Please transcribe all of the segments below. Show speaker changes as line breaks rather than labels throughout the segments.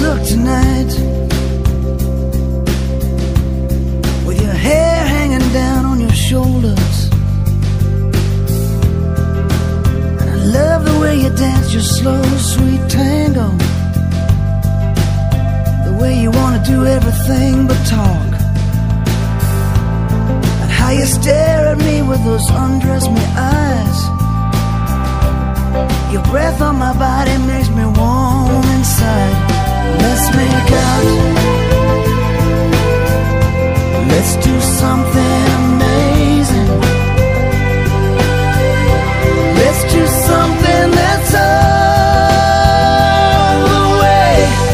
look tonight, with your hair hanging down on your shoulders. And I love the way you dance your slow, sweet tango, the way you want to do everything but talk, and how you stare at me with those undress me eyes. Your breath on my body makes me warm inside. Let's make out. Let's do something amazing. Let's do something that's all the way.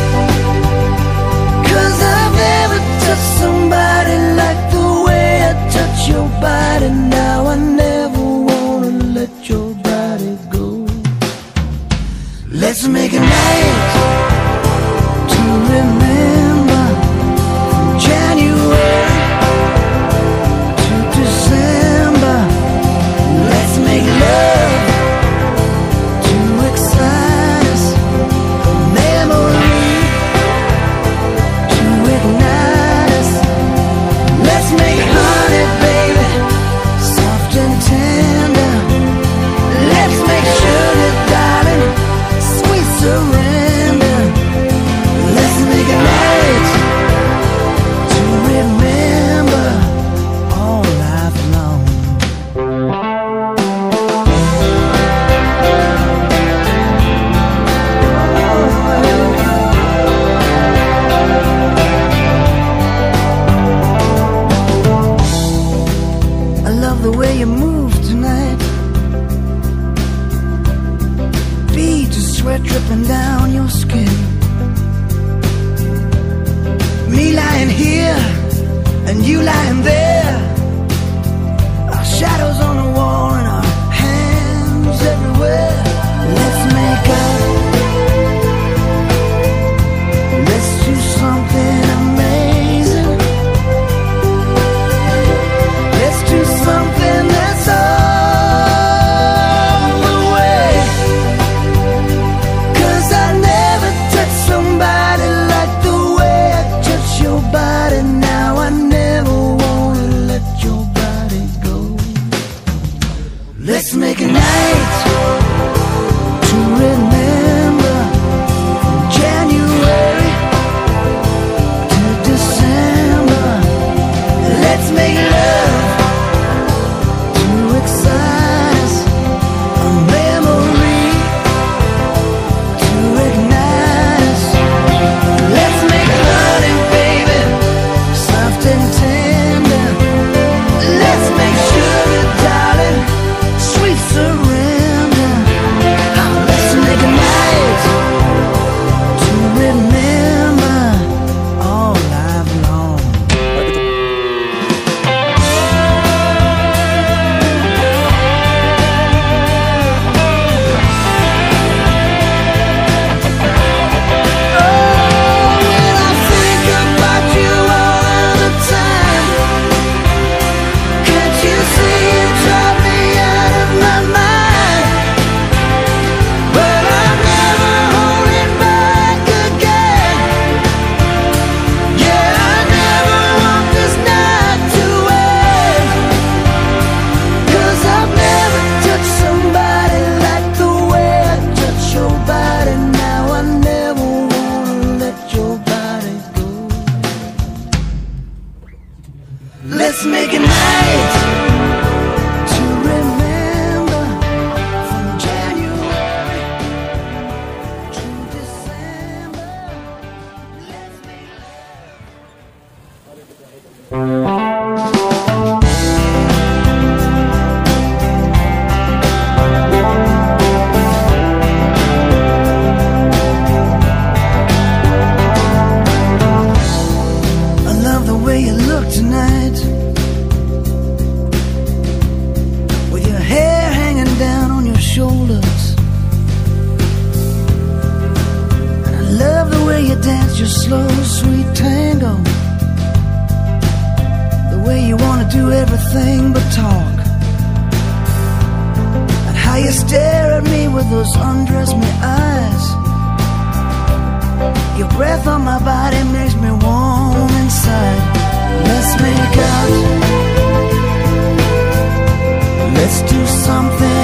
'Cause I've never touched somebody like the way I touch your body. Now I never wanna let your body go. Let's make a night to remember, from January to December. Let's make love to excite us, a memory to ignite us. Let's make honey, baby, soft and tender. Let's make sugar, darling, sweet surrender. Let's make a night to remember all life long. I love the way you move tonight. Beads of sweat dripping down your skin. Me lying here and you lying there. Our shadows on the wall and our hands everywhere. Let's make up. Let's do something amazing. Let's do something that's all the way. 'Cause I never touched somebody like the way I touch your body. Now I never wanna let your body go. Let's make a night to remember, from January to December. Let's make love to excite us, a memory to ignite us. Let's make honey, baby, soft and tender. Let's make sugar, darling, sweet surrender. Let's make a night to remember all life long. When I think about you all the time, can't you see you drive me out of my mind? But I'm never holding back again. Yeah, I never want this night to end. 'Cause I've never touched somebody like the way I touch your body. Now I never wanna let your body go. Let's make a night to remember, from January to December. Let's make I love the way you look tonight, with your hair hanging down on your shoulders. And I love the way you dance your slow, sweet tango, the way you want to do everything but talk, and how you stare at me with those undress me eyes. Your breath something